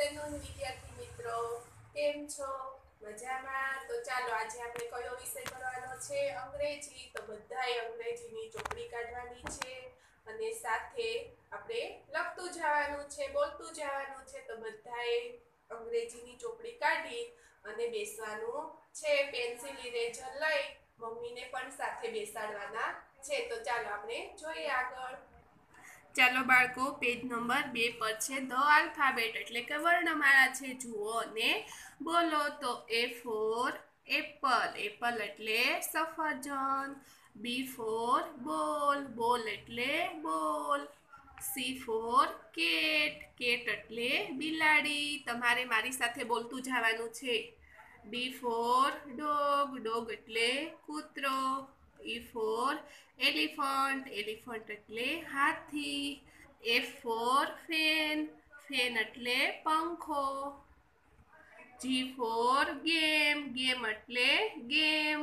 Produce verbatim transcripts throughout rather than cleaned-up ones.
Afternoon વિદ્યાર્થી મિત્રો, કેમ છો? મજામાં? તો ચાલો આજે આપણે કયો વિષય કરવાનો છે? અંગ્રેજી. તો બધાએ અંગ્રેજીની ચોપડી કાઢવાની છે અને સાથે આપણે લખતું જવાનું છે, બોલતું જવાનું છે. તો બધાએ અંગ્રેજીની ચોપડી કાઢી અને બેસવાનું છે. પેન્સિલ ઇરેઝર લઈ મમ્મીને પણ સાથે બેસાડવાના છે. તો ચાલો આપણે જોઈએ આગળ. ચાલો બાળકો, પેજ નંબર બે પર છે ધ આલ્ફાબેટ એટલે કે વર્ણમાળા છે. જુઓ અને બોલો. તો એ ફોર એપલ, એપલ એટલે સફરજન. બી ફોર બોલ, બોલ એટલે બોલ. સી ફોર કેટ, કેટ એટલે બિલાડી. તમારે મારી સાથે બોલતું જવાનું છે. ડી ફોર ડોગ, ડોગ એટલે કૂતરો. ઈ ફોર એલિફન્ટ, એલિફન્ટ એટલે હાથી. એફ ફોર ફેન, ફેન એટલે પંખો. જી ફોર ગેમ, ગેમ એટલે game.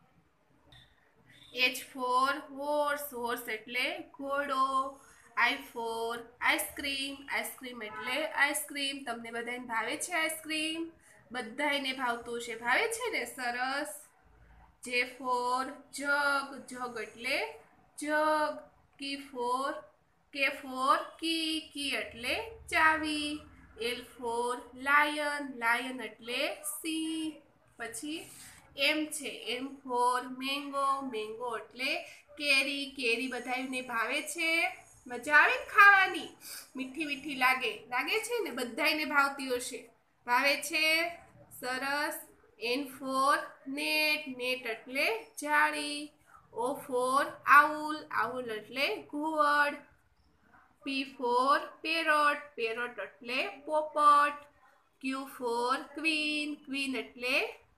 H for horse, horse એટલે ઘોડો. આઈ ફોર આઈસ્ક્રીમ, આઈસ્ક્રીમ એટલે આઈસ્ક્રીમ. તમને બધાને ભાવે છે આઈસ્ક્રીમ? બધાને ભાવતું છે. ભાવે છે ને? સરસ. જે ફોર જગ, જગ એટલે જગ. કી ફોર કે ફોર કી, કી એટલે ચાવી. એલ ફોર લાયન, લાયન એટલે સિંહ. પછી એમ છે, એમ ફોર મેંગો, મેંગો એટલે કેરી, કેરી બધાને ભાવે છે? મજા આવે ને ખાવાની? મીઠી મીઠી લાગે, લાગે છે ને? બધાને ભાવતી હશે. ભાવે છે? સરસ. એન ફોર નેટ, નેટ એટલે જાળી. ઓ ફોર આઉલ, આઉલ એટલે ઘુવડ. પી ફોર પેરોટ, પેરોટ એટલે પોપટ. ક્યુ ફોર ક્વીન, ક્વીન એટલે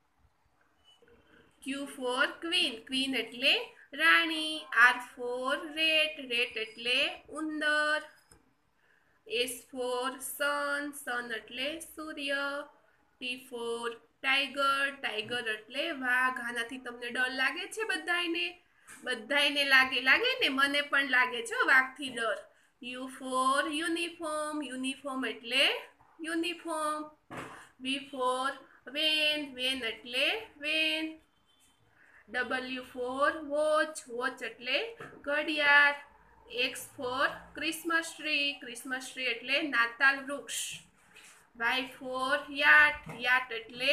ક્યુ ફોર ક્વીન, ક્વીન એટલે રાણી. આર ફોર રેટ, રેટ એટલે ઉંદર. એસ ફોર સન, સન એટલે સૂર્ય. ટી ફોર ટાઈગર, ટાઈગર એટલે વાઘ. આનાથી તમને ડર લાગે છે બધાને? બધાને લાગે, લાગે ને? મને પણ લાગે છે વાઘથી ડર. યુ ફોર યુનિફોર્મ, યુનિફોર્મ એટલે uniform. V for van, van એટલે van. W for watch, watch એટલે ઘડિયાળ. X for Christmas tree, Christmas tree એટલે નાતાલ વૃક્ષ. વાય ફોર યાટ, યાટ એટલે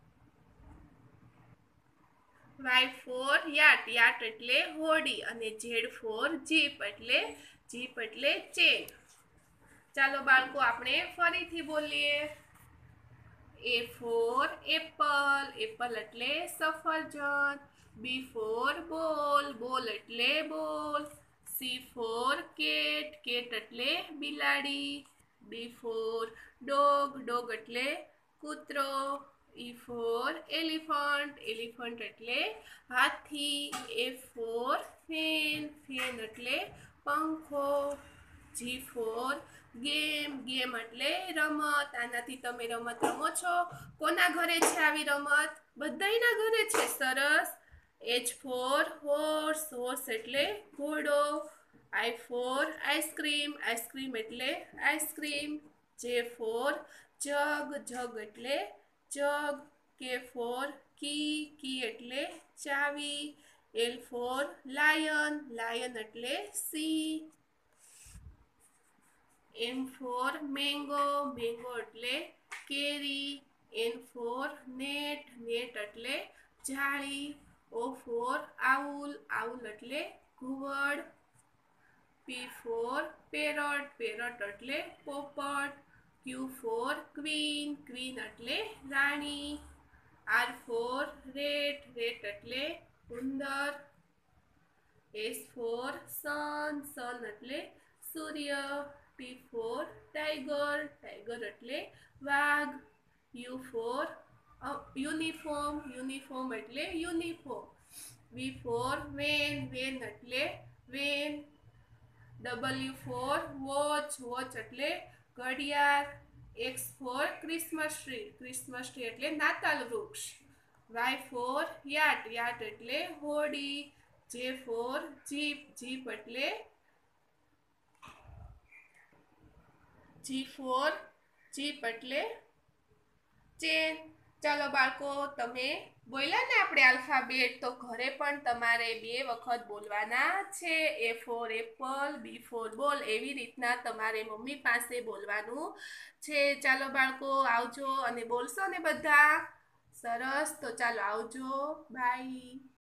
વાય ફોર યાટ, યાટ એટલે હોડી. અને ઝેડ ફોર જીપ એટલે જીપ એટલે ચેન. ચાલો બાળકો, આપણે ફરીથી બોલીએ. એ ફોર એપલ, એપલ એટલે સફરજન. બી ફોર બોલ, બોલ એટલે બોલ. સી ફોર કેટ, કેટ એટલે બિલાડી. ડી ફોર ડોગ, ડોગ એટલે કૂતરો. ઈ ફોર એલિફન્ટ, એલિફન્ટ એટલે હાથી. એફ ફોર ફેન, ફેન એટલે પંખો. જી ફોર ગેમ, ગેમ એટલે રમત. આનાથી તમે રમત રમો છો? કોના ઘરે છે આવી રમત? બધાયના ઘરે છે. સરસ. એચ ફોર હોર્સ, હોર્સ એટલે ઘોડો. આઈ ફોર આઈસ્ક્રીમ, આઈસ્ક્રીમ એટલે ice cream. J for jug, jug એટલે જગ. કે ફોર કી, કી એટલે ચાવી. એલ ફોર લાયન, લાયન એટલે સિંહ. એમ ફોર મેંગો, મેંગો એટલે કેરી. એન ફોર નેટ, નેટ એટલે જાળી. ઓ ફોર આઉલ, આઉલ એટલે ઘુવડ. પી ફોર પેરોટ, પેરોટ એટલે પોપટ. ક્યુ ફોર ક્વીન, ક્વીન એટલે રાણી. આર ફોર રેટ, રેટ એટલે ઉંદર. એસ ફોર સન, સન એટલે સૂર્ય. ટી ફોર ટાઈગર, ટાઈગર એટલે વાઘ. યુ ફોર યુનિફોર્મ, યુનિફોર્મ એટલે uniform. V for van, van એટલે van. W for watch, watch એટલે ઘડિયાળ. X for Christmas tree, Christmas tree એટલે નાતાલ વૃક્ષ. વાય ફોર યાટ, યાટ એટલે હોડી. જે ફોર જીપ, જીપ એટલે જી ફોર જીપ એટલે ચેન. ચાલો બાળકો, તમે બોલ્યા ને આપણે આલ્ફાબેટ, તો ઘરે પણ તમારે બે વખત બોલવાના છે. A for apple, B for ball, એવી રીતના તમારે મમ્મી પાસે બોલવાનું છે. ચાલો બાળકો, આવજો અને બોલશો ને બધા? સરસ, તો ચાલો આવજો, બાય.